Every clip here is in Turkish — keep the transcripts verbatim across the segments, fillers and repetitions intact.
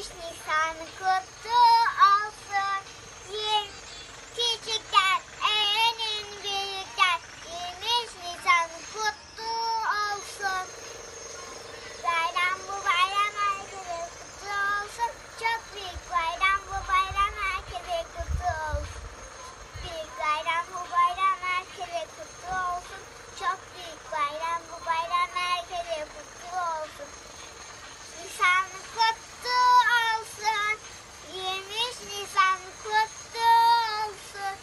Nisan kutlu olsun. Yir, küçükler, en büyükler. yirmi üç Nisan kutlu olsun. Bayram bu bayram herkese kutlu olsun. Çok büyük bayram bu bayram herkese kutlu olsun. Büyük bayram bu bayram herkese kutlu olsun. Çok büyük bayram bu bayram herkese kutlu olsun. Nisan kutlu olsun. yirmi üç Nisan kutlu olsun.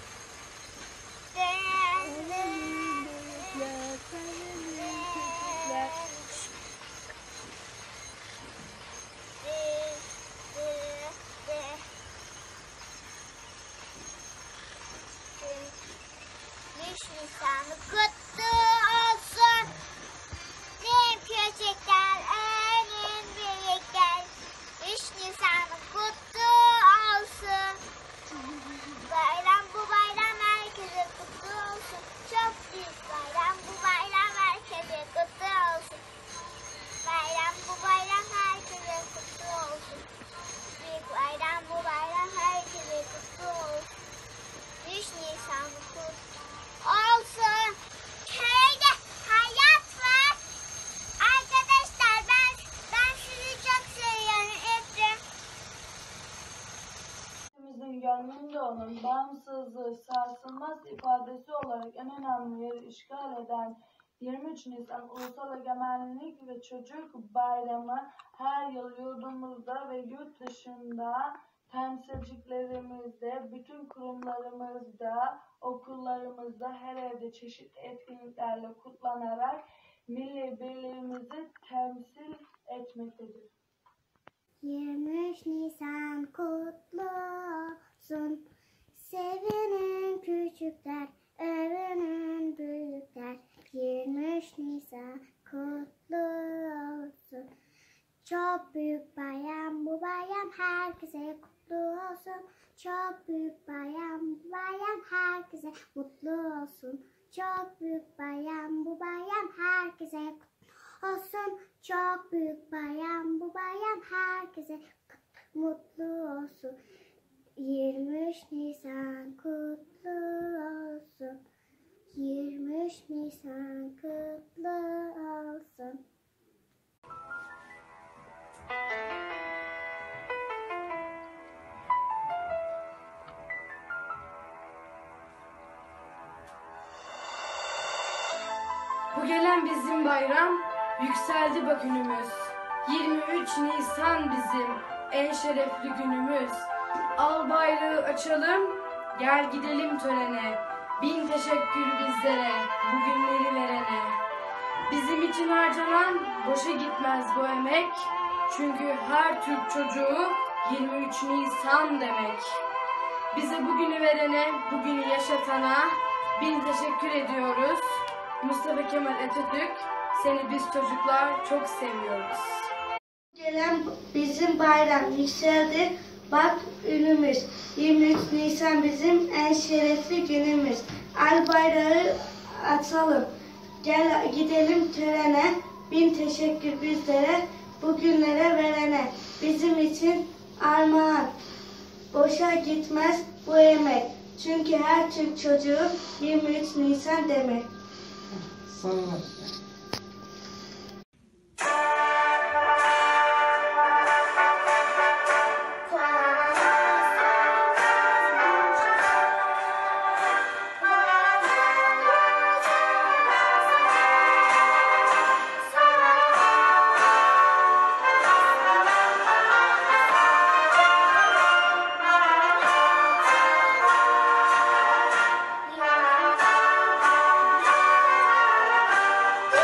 Nisan kutlu olsun. Tüm küçükler, en büyükler. üç Nisan kutlu olsun. Bayram bu bayram herkese kutlu olsun. Çok büyük bayram bu bayram herkese kutlu olsun. Bayram bu bayram herkese kutlu olsun. Büyük bayram bu bayram herkese kutlu olsun. üç Nisan kutlu olsun. Köyde hayat var. Arkadaşlar ben ben sizi çok seviyorum. Öptüm. Ülkemizin gönlünde olan bağımsızlığı sarsılmaz ifadesi olarak en önemli yeri işgal eden yirmi üç Nisan Ulusal Egemenlik ve Çocuk Bayramı her yıl yurdumuzda ve yurt dışında temsilcilerimizde, bütün kurumlarımızda, okullarımızda, her evde çeşitli etkinliklerle kutlanarak milli birliğimizi temsil etmektedir. yirmi üç Nisan kutlu olsun. Sevinin küçükler, övünün büyükler. yirmi üç Nisan kutlu olsun. Çok büyük bayram bu bayram herkese kutlu olsun. Çok büyük bayram bu bayram herkese mutlu olsun. Çok büyük bayram bu bayram herkese kutlu olsun. Çok büyük bayram bu bayram herkese mutlu olsun. yirmi üç Nisan kutlu olsun. yirmi üç Nisan kutlu olsun. Bu gelen bizim bayram, yükseldi bak önümüz. yirmi üç Nisan bizim en şerefli günümüz. Al bayrağı açalım, gel gidelim törene. Bin teşekkür bizlere, bu günleri verene. Bizim için harcanan boşa gitmez bu emek. Çünkü her Türk çocuğu yirmi üç Nisan demek. Bize bugünü verene, bugünü yaşatana bin teşekkür ediyoruz. Mustafa Kemal Atatürk, seni biz çocuklar çok seviyoruz. Gelen bizim bayram yükseldi bak önümüz. yirmi üç Nisan bizim en şerefli günümüz. Al bayrağı atalım. Gel gidelim törene. Bin teşekkür bizlere, bugünlere verene. Bizim için armağan. Boşa gitmez bu emek. Çünkü her Türk çocuğu yirmi üç Nisan demek. Sonra. Nisan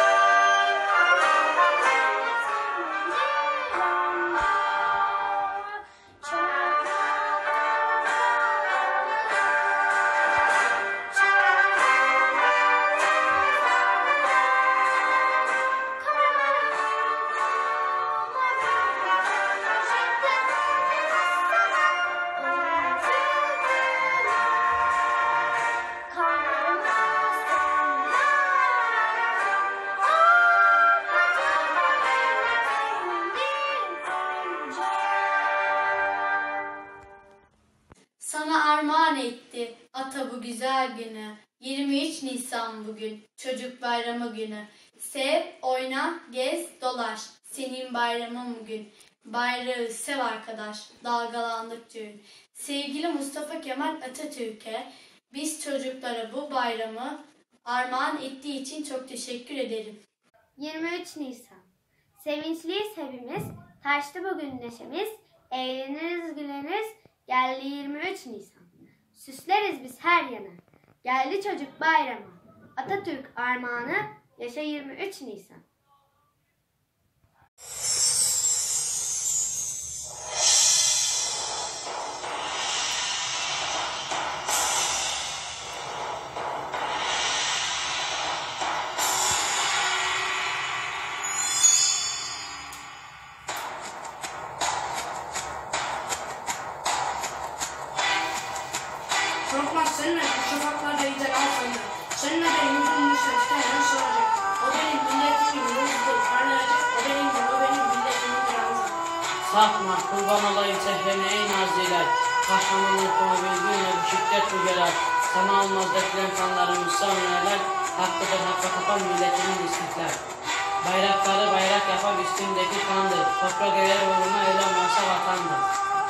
etti ata bu güzel günü. yirmi üç Nisan bugün, çocuk bayramı günü. Sev, oyna, gez, dolaş, senin bayramın bugün. Bayrağı sev arkadaş, dalgalandıkça ün. Sevgili Mustafa Kemal Atatürk'e biz çocuklara bu bayramı armağan ettiği için çok teşekkür ederim. yirmi üç Nisan. Sevinçliyiz hepimiz, taştı bugün neşemiz, eğleniriz güleriz, geldi yirmi üç Nisan. Süsleriz biz her yana, geldi çocuk bayramı, Atatürk armağanı, yaşa yirmi üç Nisan. Korkmaz seninle sokaklarda gider al sandı. Seninle benim bulmuşlar isterden soracak. O benim milletim gibi yıldızdır parlayacak. O benim gibi o benim milletimin kralı. Sakma kurban olayım sehrine ey naziler. Kahramanlık konabildiğinle bu şiddet bu gelir. Sana olmaz dökülen kanların müsammeler. Hakkıdır hakka tapan milletimin istiklal. Bayrakları bayrak yapan üstündeki kandır. Toprak eğer uğruna ölen varsa vatandır.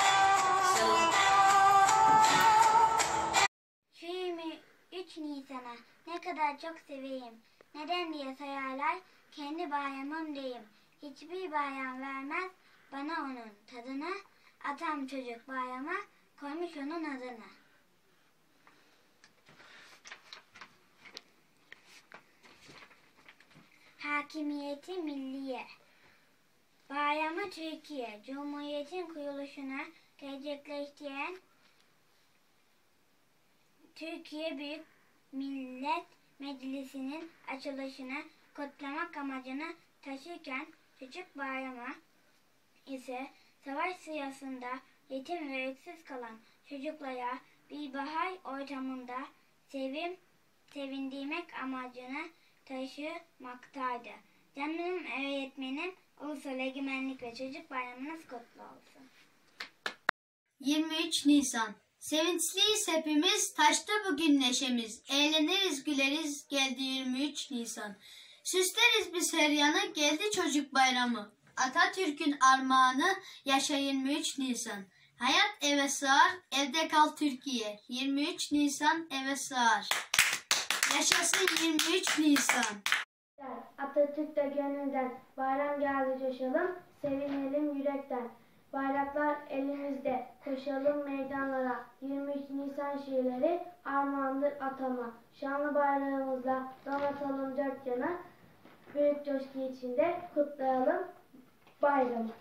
Şu yirmi üç Nisan'a ne kadar çok seveyim. Neden diye sorarlar, kendi bayramım diyeyim. Hiçbir bayram vermez bana onun tadını. Atam çocuk bayrama koymuş onun adını. Hakimiyeti milliye. Bayramı Türkiye, Cumhuriyet'in kuruluşuna gerçekleştiren Türkiye Büyük Millet Meclisi'nin açılışını kutlamak amacını taşırken çocuk bayramı ise savaş sırasında yetim ve öksüz kalan çocuklara bir bahar ortamında sevim, sevindirmek amacını taşımaktaydı. Canım öğretmenim, Ulusal Egemenlik ve Çocuk Bayramınız kutlu olsun. yirmi üç Nisan. Sevinçliyiz hepimiz, taşta bugün neşemiz. Eğleniriz güleriz, geldi yirmi üç Nisan. Süsleriz biz her yanı, geldi çocuk bayramı. Atatürk'ün armağanı, yaşa yirmi üç Nisan. Hayat eve sığar, evde kal Türkiye. yirmi üç Nisan eve sığar. Yaşasın yirmi üç Nisan. Atatürk'te gönülden, bayram geldi coşalım, sevinelim yürekten. Bayraklar elimizde, koşalım meydanlara. yirmi üç Nisan şiirleri armağandır atama. Şanlı bayrağımızla donatalım dört yana. Büyük coşku içinde kutlayalım bayramı.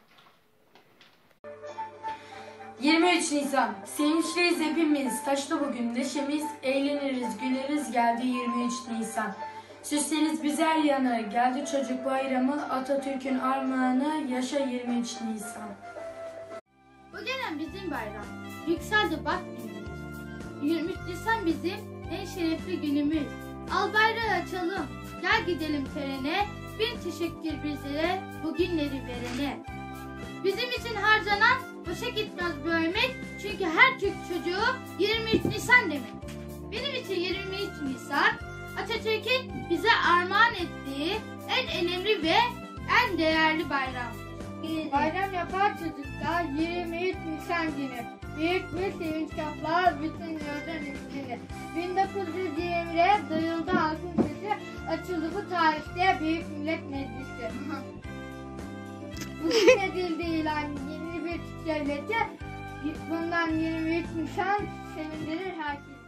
yirmi üç Nisan. Sevinçliyiz hepimiz, taşta bugün neşemiz, eğleniriz, güleriz, geldi yirmi üç Nisan. Süsleriz biz her yanı, geldi çocuk bayramı, Atatürk'ün armağanı, yaşa yirmi üç Nisan. Bu gelen bizim bayram, yükseldi bak günümüz. yirmi üç Nisan bizim en şerefli günümüz. Al bayrağı açalım, gel gidelim törene, bin teşekkür bizlere, bu günleri verene. Bizim için harcanan boşa gitmez bu emek, çünkü her Türk çocuğu yirmi üç Nisan demek. Benim için yirmi üç Nisan, Atatürk'ün bize armağan ettiği en önemli ve en değerli bayram. Bayram yapar çocuklar yirmi üç Nisan günü. Büyük bir sevinç kaplar bütün yurdan üstünü. bin dokuz yüz yirmide duyuldu halkın sesi, açıldı bu tarihte Büyük Millet Meclisi. Bugün edildi ilan yeni bir Türk devleti. Bundan yirmi üç Nisan sevindirir herkesi.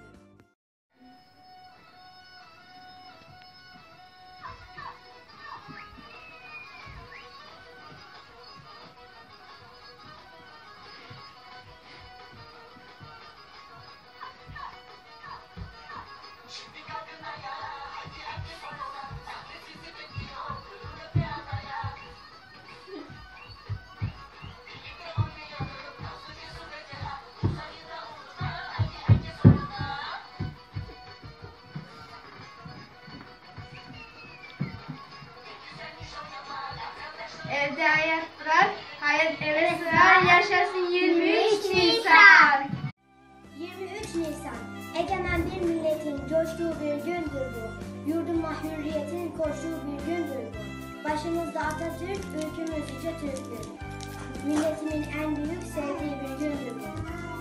Egemen bir milletin coştuğu bir gündür bu. Yurduma hürriyetin koştuğu bir gündür bu. Başımızda Atatürk, ülkümüz yüce Türk'tür. Milletimin en büyük sevdiği bir gündür bu.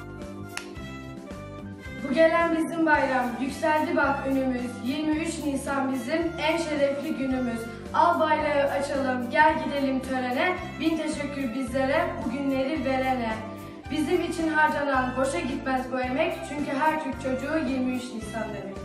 Bu gelen bizim bayram, yükseldi bak önümüz. yirmi üç Nisan bizim en şerefli günümüz. Al bayrağı açalım, gel gidelim törene. Bin teşekkür bizlere, bu günleri verene. Bizim için harcanan boşa gitmez bu emek. Çünkü her Türk çocuğu yirmi üç Nisan demek.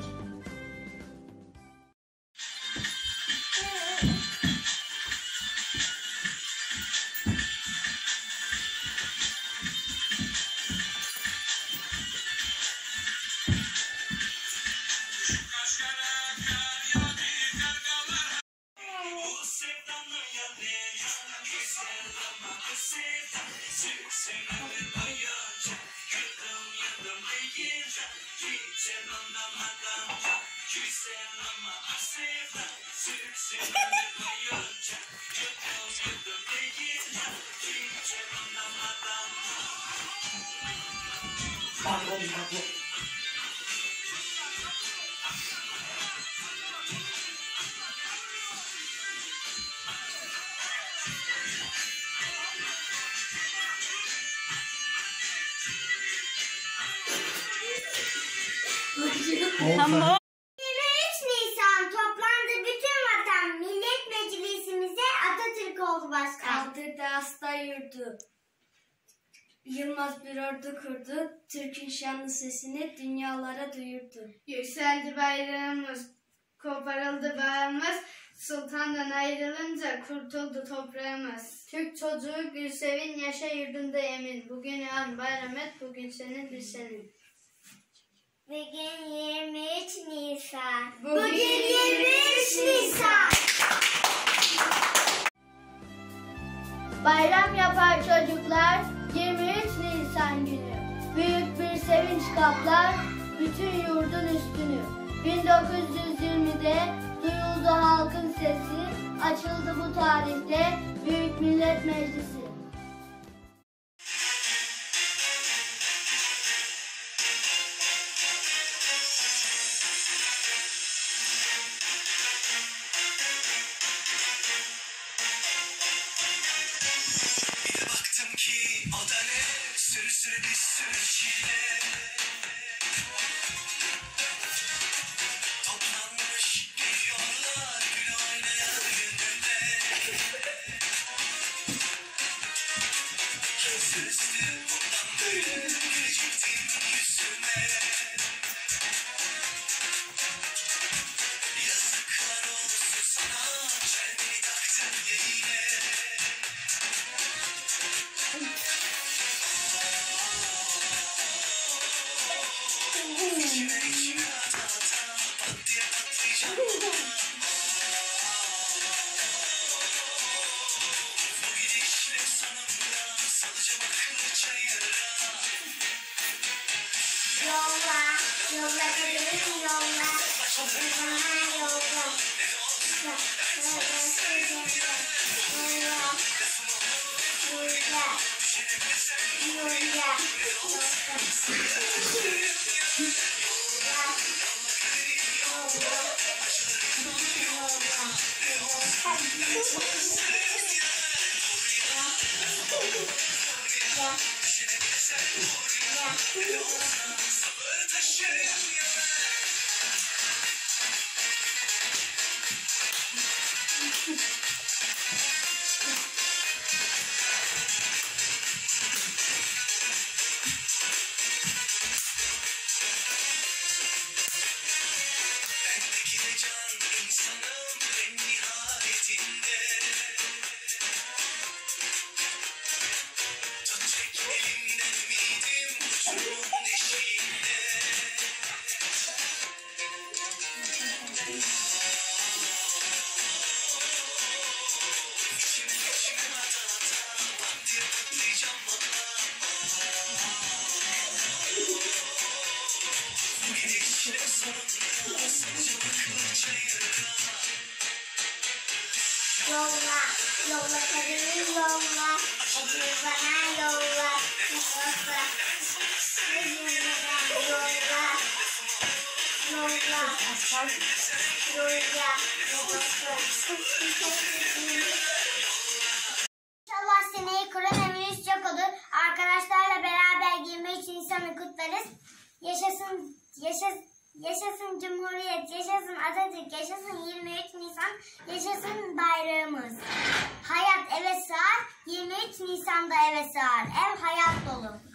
Tamam. yirmi üç Nisan toplandı bütün vatan. Millet Meclisimize Atatürk oldu başkan. Kaldırdı hasta yurdu. Yılmaz bir ordu kurdu. Türk'ün şanlı sesini dünyalara duyurdu. Yükseldi bayrağımız, koparıldı bağımız, sultandan ayrılınca kurtuldu toprağımız. Türk çocuğu Gülsevin yaşa yurdunda emin. Bugün an bayram et, bugün senin bir senin. Bugün yirmi üç Nisan. Bugün yirmi üç Nisan. Bayram yapar çocuklar yirmi üç Nisan günü. Büyük bir sevinç kaplar bütün yurdun üstünü. bin dokuz yüz yirmide duyuldu halkın sesi. Açıldı bu tarihte Büyük Millet Meclisi. Ki o da ne sürü sürü bir sürü çile toplanmış geliyorlar gül oynayan gönülle sözlü bundan böyle gülecektim yüzüme yazıklar olsun sana çelmeni taktın ya yine. Yolla, yolla kaderim yolla. Bana yolla. Bendeki de can insanım en nihayetinde. Tut çek elimden ümidim uçurumun eşiğinde. İçime içime ata ata pat diye patlayacağım valla. Bu gidişle sonunda sancılı kılıç çayıra. Yolla, yolla kaderim yolla. Acıyı bana yolla. Yolla, acıyı bana yolla. aşkım, rüya, İnşallah seneye koronavirüs yok olur. Arkadaşlarla beraber yirmi üç Nisan'ı kutlarız. Yaşasın, yaşasın, yaşasın Cumhuriyet, yaşasın Atatürk, yaşasın yirmi üç Nisan, yaşasın bayrağımız. Hayat eve sığar, yirmi üç Nisan'da eve sığar. Ev hayat dolu.